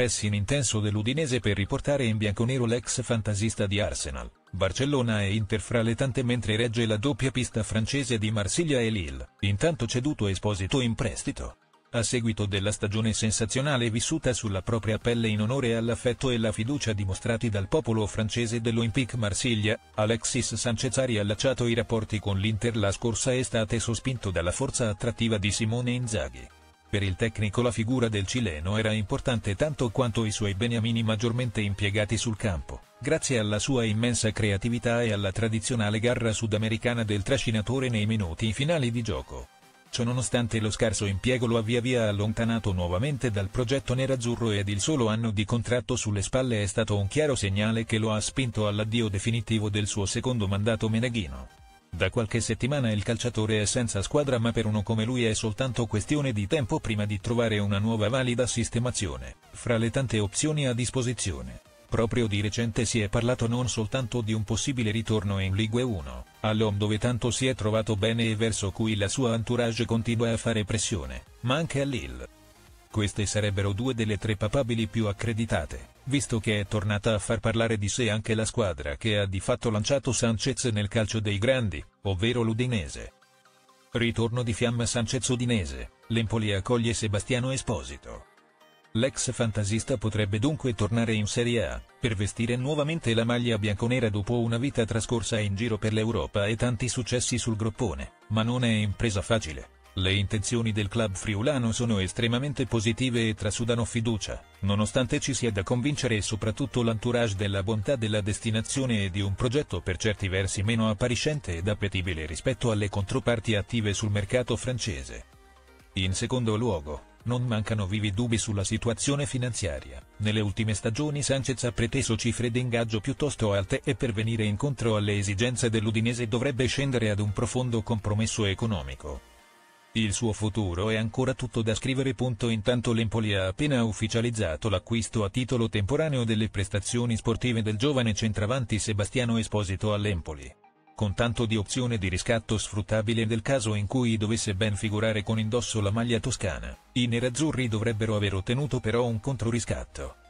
pressing intenso dell'Udinese per riportare in bianconero l'ex fantasista di Arsenal, Barcellona e Inter fra le tante mentre regge la doppia pista francese di Marsiglia e Lille, intanto ceduto Esposito in prestito. A seguito della stagione sensazionale vissuta sulla propria pelle in onore all'affetto e la fiducia dimostrati dal popolo francese dell'Olympique Marsiglia, Alexis Sanchez ha riallacciato i rapporti con l'Inter la scorsa estate sospinto dalla forza attrattiva di Simone Inzaghi. Per il tecnico la figura del cileno era importante tanto quanto i suoi beniamini maggiormente impiegati sul campo, grazie alla sua immensa creatività e alla tradizionale garra sudamericana del trascinatore nei minuti finali di gioco. Ciononostante lo scarso impiego lo ha via via allontanato nuovamente dal progetto nerazzurro ed il solo anno di contratto sulle spalle è stato un chiaro segnale che lo ha spinto all'addio definitivo del suo secondo mandato meneghino. Da qualche settimana il calciatore è senza squadra ma per uno come lui è soltanto questione di tempo prima di trovare una nuova valida sistemazione, fra le tante opzioni a disposizione. Proprio di recente si è parlato non soltanto di un possibile ritorno in Ligue 1, all'Om dove tanto si è trovato bene e verso cui la sua entourage continua a fare pressione, ma anche a Lille. Queste sarebbero due delle tre papabili più accreditate, visto che è tornata a far parlare di sé anche la squadra che ha di fatto lanciato Sanchez nel calcio dei grandi, ovvero l'Udinese. Ritorno di fiamma Sanchez-Udinese, l'Empoli accoglie Sebastiano Esposito. L'ex fantasista potrebbe dunque tornare in Serie A, per vestire nuovamente la maglia bianconera dopo una vita trascorsa in giro per l'Europa e tanti successi sul groppone, ma non è impresa facile. Le intenzioni del club friulano sono estremamente positive e trasudano fiducia, nonostante ci sia da convincere e soprattutto l'entourage della bontà della destinazione e di un progetto per certi versi meno appariscente ed appetibile rispetto alle controparti attive sul mercato francese. In secondo luogo, non mancano vivi dubbi sulla situazione finanziaria. Nelle ultime stagioni Sanchez ha preteso cifre d'ingaggio piuttosto alte e per venire incontro alle esigenze dell'Udinese dovrebbe scendere ad un profondo compromesso economico. Il suo futuro è ancora tutto da scrivere. Intanto l'Empoli ha appena ufficializzato l'acquisto a titolo temporaneo delle prestazioni sportive del giovane centravanti Sebastiano Esposito all'Empoli, con tanto di opzione di riscatto sfruttabile nel caso in cui dovesse ben figurare con indosso la maglia toscana. I nerazzurri dovrebbero aver ottenuto però un controriscatto.